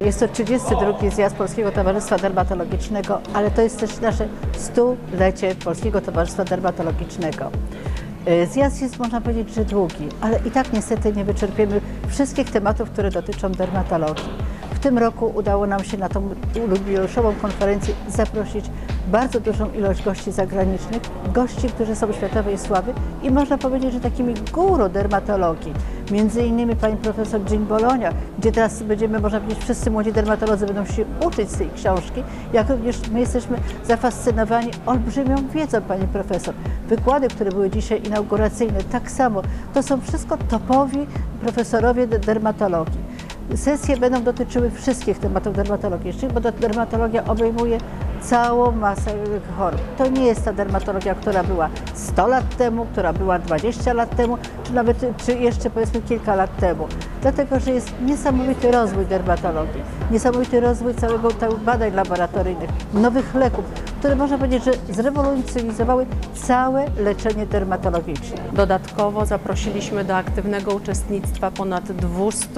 Jest to 32. zjazd Polskiego Towarzystwa Dermatologicznego, ale to jest też nasze 100-lecie Polskiego Towarzystwa Dermatologicznego. Zjazd jest, można powiedzieć, że długi, ale i tak niestety nie wyczerpiemy wszystkich tematów, które dotyczą dermatologii. W tym roku udało nam się na tą jubileuszową konferencję zaprosić bardzo dużą ilość gości zagranicznych, gości, którzy są światowej sławy i można powiedzieć, że takimi guru dermatologii. Między innymi pani profesor Jean Bologna, gdzie teraz będziemy, można powiedzieć, wszyscy młodzi dermatolodzy będą się uczyć z tej książki, jak również my jesteśmy zafascynowani olbrzymią wiedzą pani profesor. Wykłady, które były dzisiaj inauguracyjne, tak samo, to są wszystko topowi profesorowie dermatologii. Sesje będą dotyczyły wszystkich tematów dermatologicznych, bo dermatologia obejmuje całą masę chorób. To nie jest ta dermatologia, która była 100 lat temu, która była 20 lat temu, czy jeszcze powiedzmy kilka lat temu. Dlatego, że jest niesamowity rozwój dermatologii, niesamowity rozwój całego badań laboratoryjnych, nowych leków, które można powiedzieć, że zrewolucjonizowały całe leczenie dermatologiczne. Dodatkowo zaprosiliśmy do aktywnego uczestnictwa ponad 200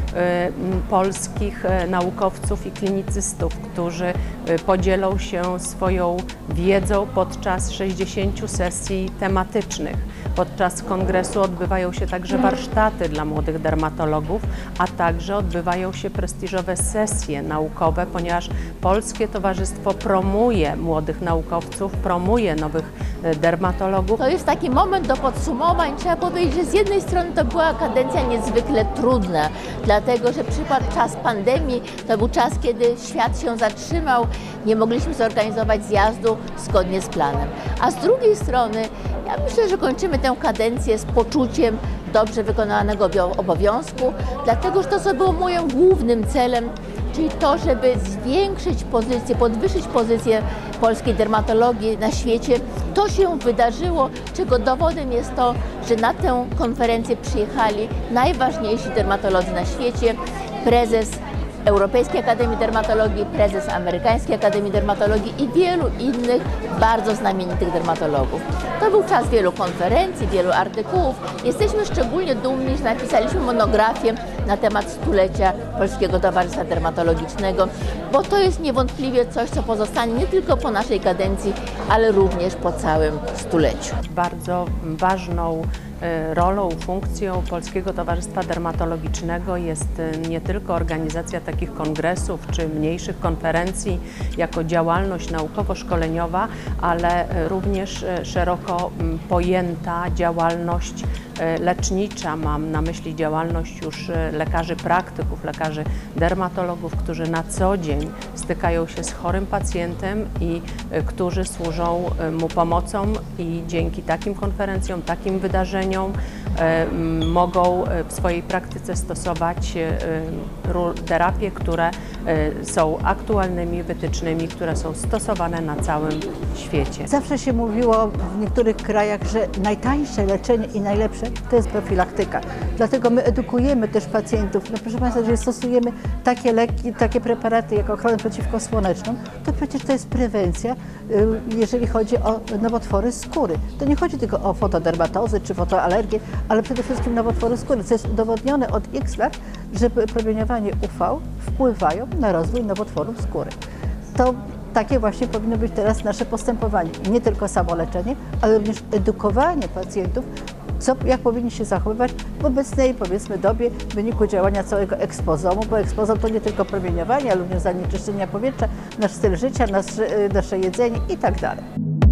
polskich naukowców i klinicystów, którzy podzielą się swoją wiedzą podczas 60 sesji tematycznych. Podczas kongresu odbywają się także warsztaty dla młodych dermatologów, a także odbywają się prestiżowe sesje naukowe, ponieważ Polskie Towarzystwo promuje młodych naukowców, promuje nowych dermatologów. To jest taki moment do podsumowań. Trzeba powiedzieć, że z jednej strony to była kadencja niezwykle trudna, dlatego że przypadł czas pandemii, to był czas, kiedy świat się zatrzymał, nie mogliśmy zorganizować zjazdu zgodnie z planem. A z drugiej strony ja myślę, że kończymy tę kadencję z poczuciem dobrze wykonanego obowiązku, dlatego że to, co było moim głównym celem, czyli to, żeby zwiększyć pozycję, podwyższyć pozycję polskiej dermatologii na świecie, to się wydarzyło, czego dowodem jest to, że na tę konferencję przyjechali najważniejsi dermatolodzy na świecie, prezes Europejskiej Akademii Dermatologii, prezes Amerykańskiej Akademii Dermatologii i wielu innych bardzo znamienitych dermatologów. To był czas wielu konferencji, wielu artykułów. Jesteśmy szczególnie dumni, że napisaliśmy monografię na temat 100-lecia Polskiego Towarzystwa Dermatologicznego, bo to jest niewątpliwie coś, co pozostanie nie tylko po naszej kadencji, ale również po całym 100-leciu. Bardzo ważną rolą, funkcją Polskiego Towarzystwa Dermatologicznego jest nie tylko organizacja takich kongresów czy mniejszych konferencji jako działalność naukowo-szkoleniowa, ale również szeroko pojęta działalność lecznicza. Mam na myśli działalność już lekarzy praktyków, lekarzy dermatologów, którzy na co dzień stykają się z chorym pacjentem i którzy służą mu pomocą i dzięki takim konferencjom, takim wydarzeniom mogą w swojej praktyce stosować terapie, które są aktualnymi wytycznymi, które są stosowane na całym świecie. Zawsze się mówiło w niektórych krajach, że najtańsze leczenie i najlepsze to jest profilaktyka. Dlatego my edukujemy też pacjentów. No proszę Państwa, jeżeli stosujemy takie leki, takie preparaty jak ochronę przeciwkosłoneczną, to przecież to jest prewencja, jeżeli chodzi o nowotwory skóry. To nie chodzi tylko o fotodermatozy czy fotoalergię, ale przede wszystkim nowotwory skóry, co jest udowodnione od X lat, że promieniowanie UV wpływają na rozwój nowotworów skóry. To takie właśnie powinno być teraz nasze postępowanie. Nie tylko samo leczenie, ale również edukowanie pacjentów, jak powinni się zachowywać w obecnej, powiedzmy, dobie w wyniku działania całego ekspozomu, bo ekspozom to nie tylko promieniowanie, ale również zanieczyszczenia powietrza, nasz styl życia, nasze jedzenie i tak dalej.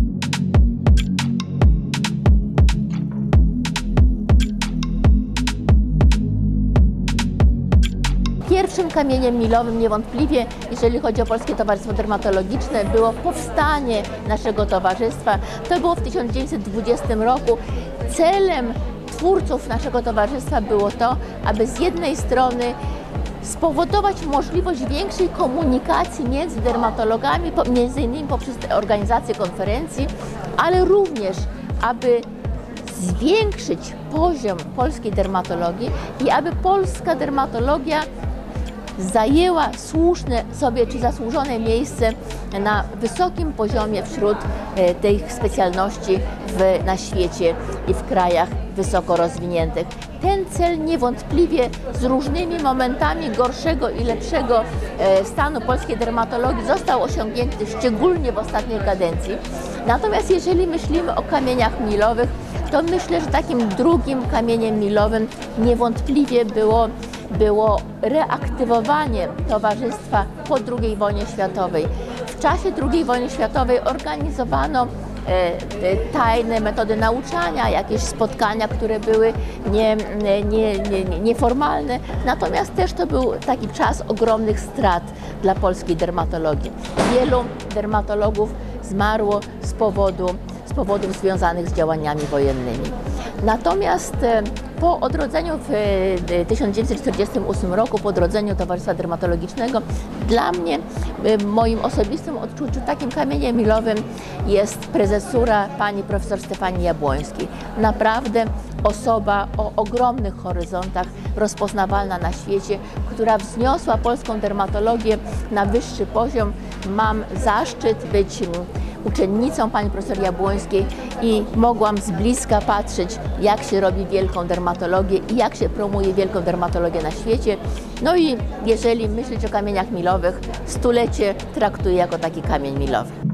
Pierwszym kamieniem milowym niewątpliwie, jeżeli chodzi o Polskie Towarzystwo Dermatologiczne, było powstanie naszego towarzystwa. To było w 1920 roku. Celem twórców naszego towarzystwa było to, aby z jednej strony spowodować możliwość większej komunikacji między dermatologami, między innymi poprzez organizację konferencji, ale również, aby zwiększyć poziom polskiej dermatologii i aby polska dermatologia zajęła słuszne sobie czy zasłużone miejsce na wysokim poziomie wśród tych specjalności na świecie i w krajach wysoko rozwiniętych. ten cel niewątpliwie z różnymi momentami gorszego i lepszego stanu polskiej dermatologii został osiągnięty, szczególnie w ostatniej kadencji. Natomiast jeżeli myślimy o kamieniach milowych, to myślę, że takim drugim kamieniem milowym niewątpliwie było reaktywowanie towarzystwa po II wojnie światowej. W czasie II wojny światowej organizowano tajne metody nauczania, jakieś spotkania, które były nieformalne, natomiast też to był taki czas ogromnych strat dla polskiej dermatologii. Wielu dermatologów zmarło z powodów związanych z działaniami wojennymi. Natomiast po odrodzeniu w 1948 roku, po odrodzeniu Towarzystwa Dermatologicznego, dla mnie, w moim osobistym odczuciu, takim kamieniem milowym jest prezesura pani profesor Stefanii Jabłońskiej. Naprawdę osoba o ogromnych horyzontach, rozpoznawalna na świecie, która wzniosła polską dermatologię na wyższy poziom. Mam zaszczyt być uczennicą pani profesor Jabłońskiej i mogłam z bliska patrzeć, jak się robi wielką dermatologię i jak się promuje wielką dermatologię na świecie. No i jeżeli myśleć o kamieniach milowych, stulecie traktuję jako taki kamień milowy.